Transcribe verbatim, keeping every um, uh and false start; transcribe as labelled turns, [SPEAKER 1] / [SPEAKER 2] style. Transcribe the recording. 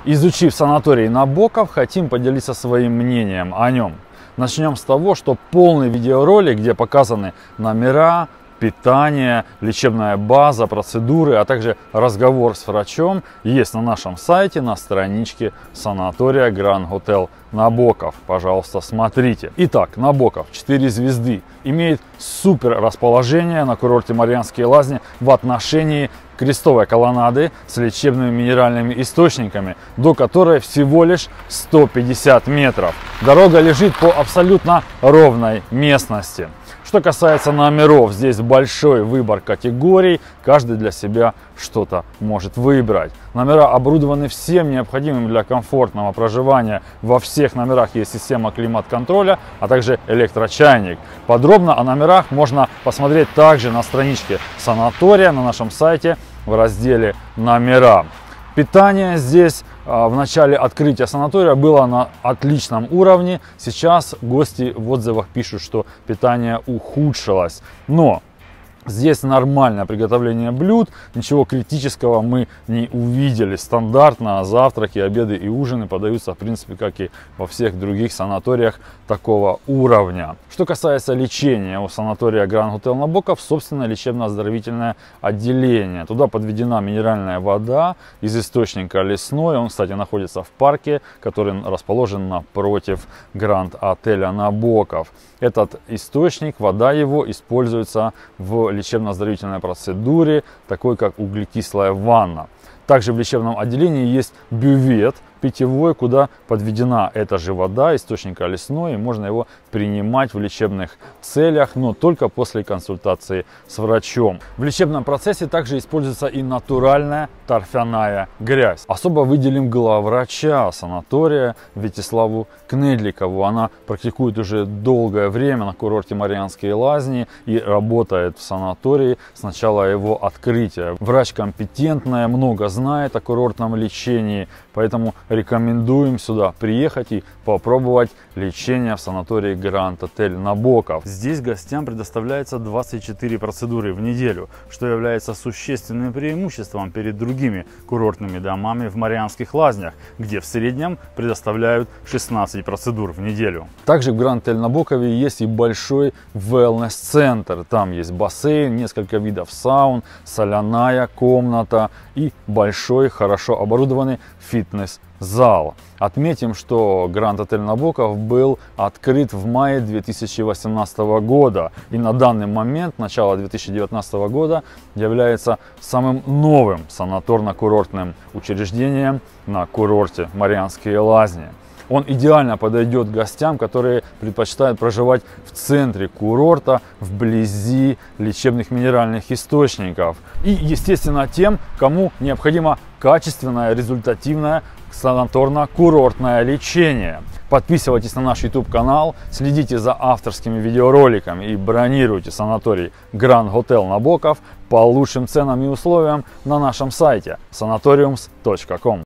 [SPEAKER 1] Изучив санаторий Набоков, хотим поделиться своим мнением о нем. Начнем с того, что полный видеоролик, где показаны номера, питание, лечебная база, процедуры, а также разговор с врачом, есть на нашем сайте на страничке санатория Grand Hotel Набоков. Пожалуйста, смотрите. Итак, Набоков четыре звезды. Имеет супер расположение на курорте Марианские Лазни в отношении крестовой колоннады с лечебными минеральными источниками, до которой всего лишь сто пятьдесят метров. Дорога лежит по абсолютно ровной местности. Что касается номеров, здесь большой выбор категорий, каждый для себя что-то может выбрать. Номера оборудованы всем необходимым для комфортного проживания. Во всех номерах есть система климат-контроля, а также электрочайник. Подробно о номерах можно посмотреть также на страничке санатория на нашем сайте в разделе «Номера». Питание здесь в начале открытия санатория было на отличном уровне. Сейчас гости в отзывах пишут, что питание ухудшилось. Но здесь нормальное приготовление блюд, ничего критического мы не увидели. Стандартно завтраки, обеды и ужины подаются, в принципе, как и во всех других санаториях такого уровня. Что касается лечения, у санатория Grand Hotel Набоков собственно лечебно-оздоровительное отделение. Туда подведена минеральная вода из источника лесной. Он, кстати, находится в парке, который расположен напротив Гранд-отеля Набоков. Этот источник, вода его используется в лечебно-оздоровительной процедуре, такой как углекислая ванна. Также в лечебном отделении есть бювет питьевой, куда подведена эта же вода источника лесной, и можно его принимать в лечебных целях, но только после консультации с врачом. В лечебном процессе также используется и натуральная торфяная грязь. Особо выделим главврача санатория Вячеславу Кнедликову. Она практикует уже долгое время на курорте Марианские Лазни и работает в санатории с начала его открытия. Врач компетентная, много знает о курортном лечении, поэтому рекомендуем сюда приехать и попробовать лечение в санатории Grand Hotel Набоков. Здесь гостям предоставляется двадцать четыре процедуры в неделю, что является существенным преимуществом перед другими курортными домами в Марианских Лазнях, где в среднем предоставляют шестнадцать процедур в неделю. Также в Grand Hotel Набокове есть и большой wellness-центр. Там есть бассейн, несколько видов саун, соляная комната и большой, хорошо оборудованный фитнес-зал. Отметим, что Grand Hotel Набоков был открыт в мае две тысячи восемнадцатого года и на данный момент, начало две тысячи девятнадцатого года, является самым новым санаторно-курортным учреждением на курорте Марианские Лазни. Он идеально подойдет гостям, которые предпочитают проживать в центре курорта, вблизи лечебных минеральных источников. И, естественно, тем, кому необходимо качественное, результативное санаторно-курортное лечение. Подписывайтесь на наш YouTube канал, следите за авторскими видеороликами и бронируйте санаторий Grand Hotel Набоков по лучшим ценам и условиям на нашем сайте санаториумс точка ком.